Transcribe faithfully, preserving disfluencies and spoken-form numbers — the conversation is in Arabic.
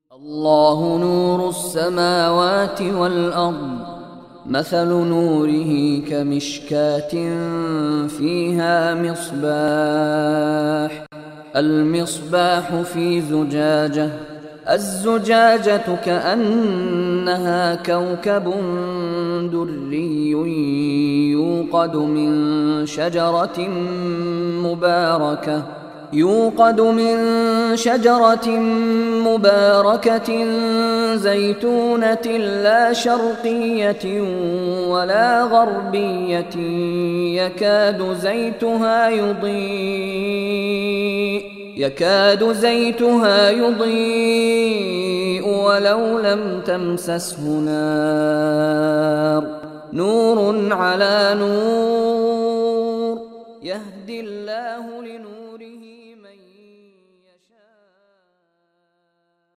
الله نور السماوات والأرض مثل نوره كمشكاة فيها مصباح المصباح في زجاجة الزجاجة كأنها كوكب دري يوقد من شجرة مباركة يوقد من شجرة مباركة زيتونة لا شرقية ولا غربية يكاد زيتها يضيء يكاد زيتها يضيء ولو لم تمسسه نار نور على نور يهدي الله لنور